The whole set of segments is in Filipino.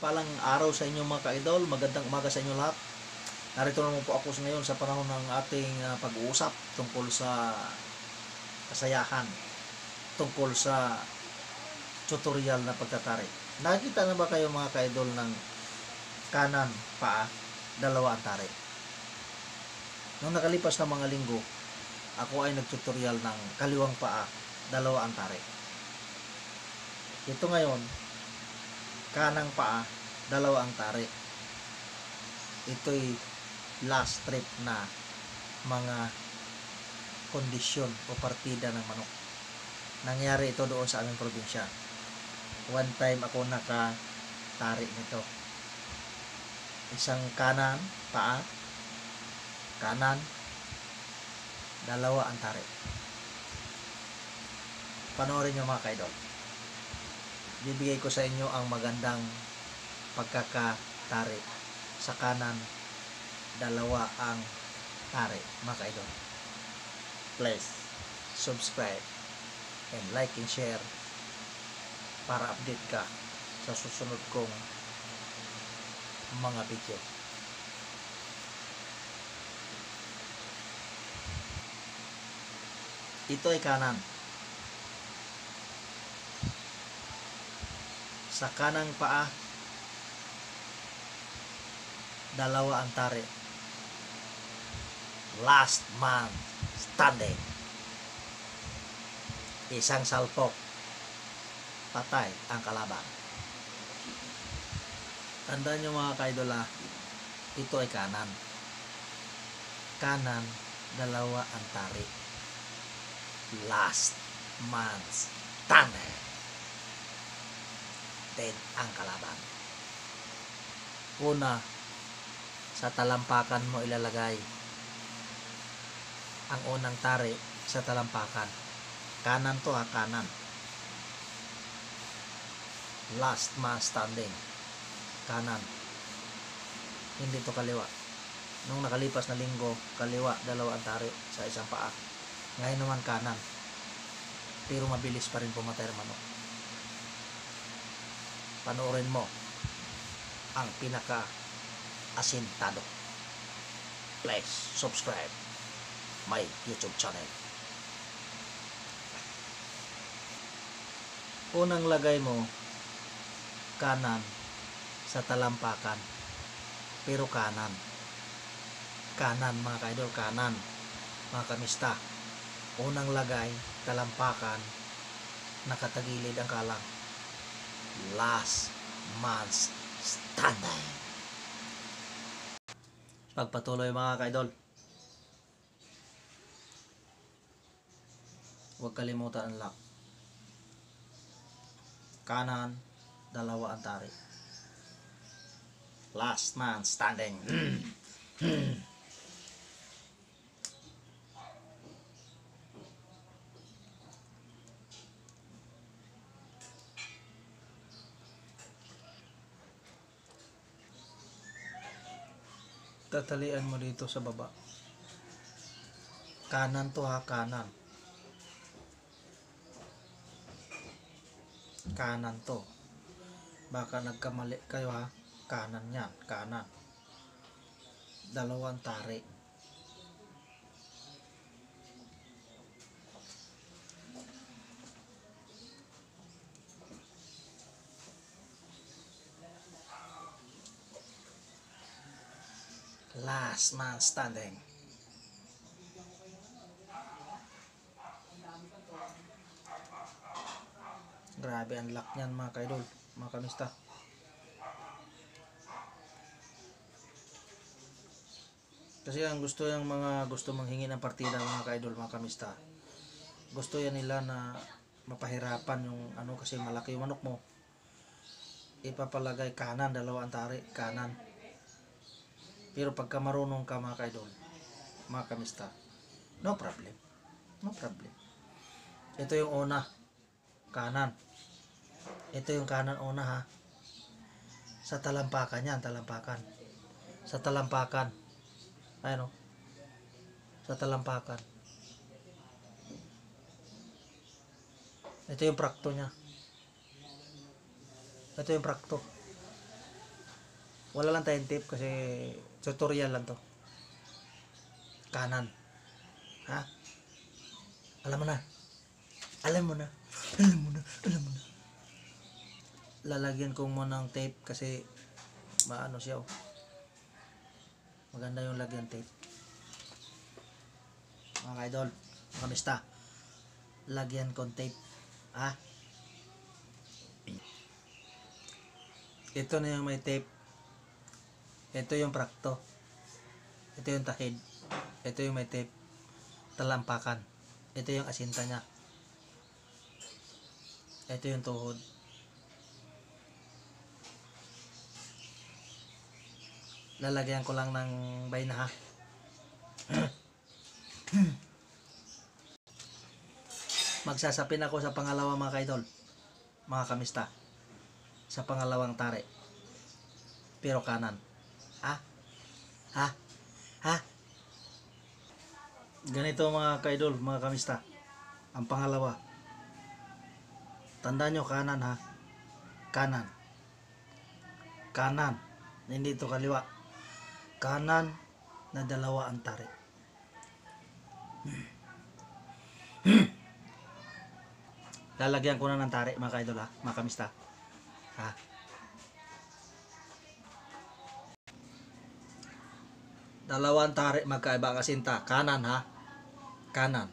Palang araw sa inyo mga ka-idol, magandang umaga sa inyo lahat. Narito naman po ako ngayon sa panahon ng ating pag-uusap tungkol sa kasayahan, tungkol sa tutorial na pagtatari. Nakita na ba kayo mga ka-idol ng kanan paa, dalawa ang tari? Nung nakalipas na mga linggo, ako ay nag-tutorial ng kaliwang paa, dalawa ang tari. Ito ngayon, kanang paa, dalawa ang tari. Ito'y last trip na mga kondisyon o partida ng manok. Nangyari ito doon sa aming probinsya. One time ako nakatari nito. Isang kanan paa, kanan, dalawa ang tari. Panoorin nyo mga kaidol. Bibigay ko sa inyo ang magandang pagkakatari. Sa kanan, dalawa ang tari, mga kaidol. Please subscribe and like and share para update ka sa susunod kong mga video. Ito ay kanan. Sa kanang paa, dalawa ang tari. Last man standing. Isang salpok, patay ang kalaban. Tandaan nyo mga kaidola, ito ay kanan. Kanan, dalawa ang tari. Last man standing. Dead ang kalaban. Una, sa talampakan mo ilalagay ang unang tari sa talampakan. Kanan to ha, kanan. Last man standing. Kanan. Hindi to kaliwa. Nung nakalipas na linggo, kaliwa, dalawa ang tari sa isang paa. Ngayon naman kanan. Pero mabilis pa rin pumatay ang manok. Panoorin mo ang pinaka asintado. Please subscribe my YouTube channel. Unang lagay mo kanan sa talampakan, pero kanan mga kaidol, kanan mga kamista. Unang lagay talampakan, nakatagilid ang kalang. Last man's standing. Pagpatuloy mga kaidol, huwag kalimutan ang lock. Kanan, dalawa ang tari. Last man standing. Tatalian mo dito sa baba. Kanan to ha, kanan. Kanan to. Baka nagkamali kayo ha. Kanan yan, kanan. Dalawang tari. Last man standing. Grabe ang lock niyan mga kaidol, mga kamista. Kasi ang gusto yung mga gusto manghingi ng partida mga kaidol, mga kamista. Gusto yan nila na mapahirapan yung ano, kasi malaki yung manok mo. Ipapalagay kanan, dalawa ang tari, kanan. Pero pagka marunong ka mga kaidol, mga kamista, no problem. No problem. Ito yung una, kanan. Ito yung kanan una ha. Sa talampakan yan, talampakan. Sa talampakan. Ayan o. Sa talampakan. Ito yung prakto niya. Ito yung prakto. Wala lang tayong tip kasi tutorial lang to. Kanan. Ha? Alam mo na. Alam mo na. Alam mo na. Alam mo na. Lalagyan ko muna ng tape kasi maano siya oh. Maganda yung lagyan tape. Mga ka-idol, mga mista. Lagyan ko tape. Ha? Ito na yung may tape. Ito yung prakto. Ito yung takid. Ito yung may tape. Talampakan. Ito yung asinta niya. Ito yung tuhod. Lalagyan ko lang ng bayna ha. Magsasapin ako sa pangalawa mga kaidol. Mga kamista. Sa pangalawang tare. Pero kanan. Ha? Ha? Ha? Ganito mga kaidol, mga kamista. Ang pangalawa. Tandaan nyo kanan ha. Kanan. Kanan. Hindi ito kaliwa. Kanan na dalawa ang tari. Lalagyan ko na ng tari mga kaidol ha, mga kamista. Ha? Dalawang tari magkaiba ang asinta. Kanan ha. Kanan.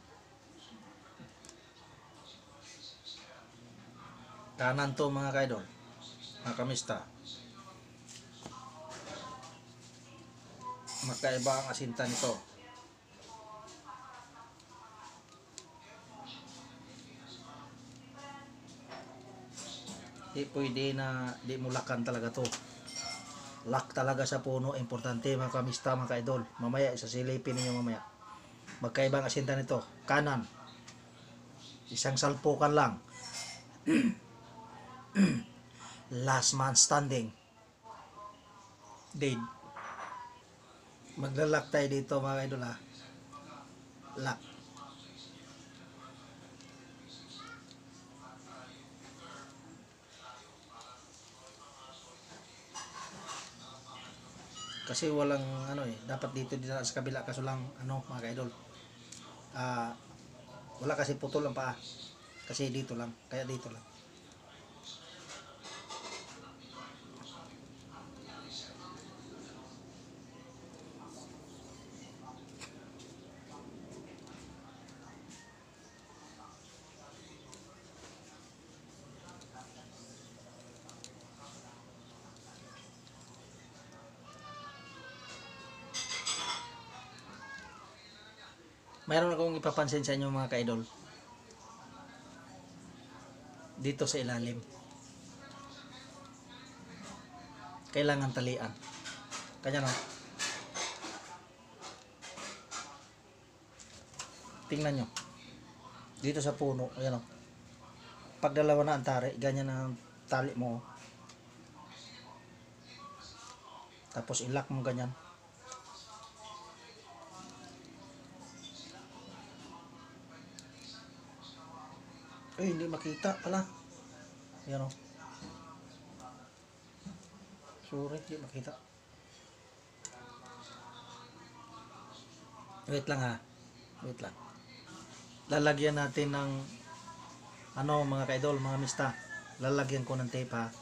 Kanan to mga kaidol. Mga kamista. Magkaiba ang asinta nito. Di pwede na di mulakan talaga to. Lock talaga sa puno. Importante mga kamista, mga kaidol. Mamaya isasilipin ninyo mamaya. Magkaiba ang asinta nito. Kanan. Isang salpukan lang. Last man standing. Dead. Maglalak tayo dito mga idol ha. Lock. Kasi walang ano dapat dito sa kabila kaso lang ano mga idol. Wala kasi putol ang paa. Kasi dito lang, kaya dito lang. Mayroon akong ipapansin sa inyo mga kaidol. Dito sa ilalim. Kailangan talian. Kanya no. Tingnan nyo. Dito sa puno, ayan o. Pag dalawa na ang tali, ganyan ang tali mo. Tapos ilak mo ganyan. Ay, hindi makita pala. Ayan o. Sorry, hindi makita. Wait lang ha. Wait lang. Lalagyan natin ng ano mga kaidol, mga mista. Lalagyan ko ng tape ha.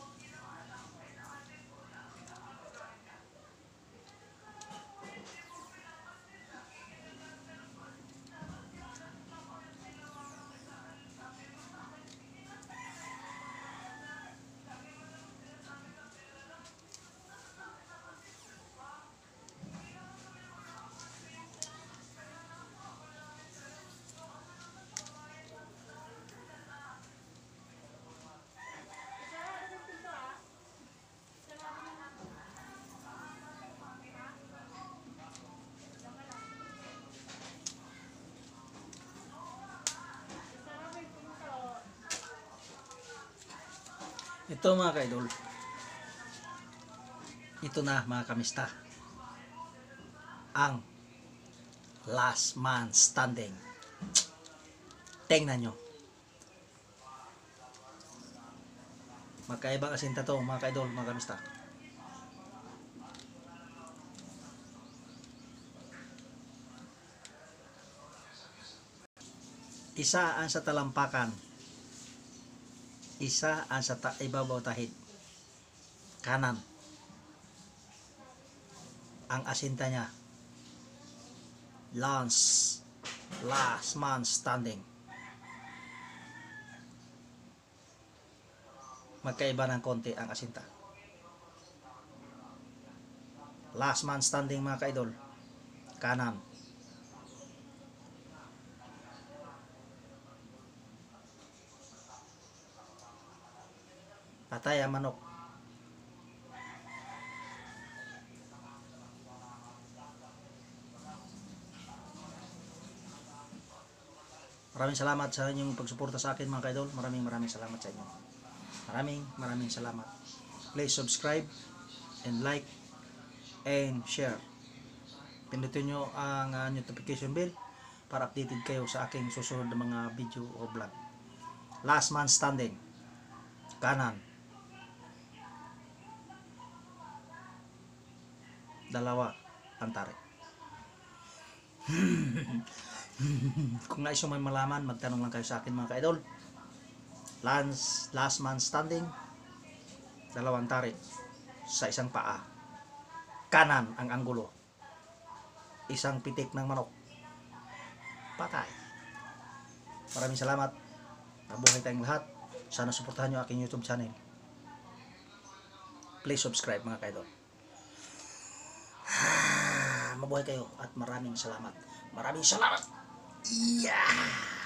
Ito mga kaidol. Ito na mga kamista. Ang last man standing. Tingnan nyo. Magkaibang asinta to mga kaidol, mga kamista. Isa ang sa talampakan, isa ang sa ibabaw tahid. Kanan. Ang asinta niya. Last man standing. Magkaiba ng konti ang asinta. Last man standing mga ka-idol. Kanan. Patay ang manok. Maraming salamat sa inyong pagsuporta sa akin mga ka-idol. Maraming salamat sa inyo. Maraming salamat. Please subscribe and like and share. Pindutin nyo ang notification bell para updated kayo sa aking susunod na mga video o vlog. Last man standing. Kanan. Dalawa ang tarik. Kung nais mo may malaman, magtanong lang kayo sa akin mga ka-idol. Last man standing. Dalawang tarik sa isang paa. Kanan ang anggulo. Isang pitik ng manok. Patay. Maraming salamat. Mabuhay tayong lahat. Sana suportahan nyo aking YouTube channel. Please subscribe mga ka-idol. Mabuhay kayo at maraming salamat. Yeah!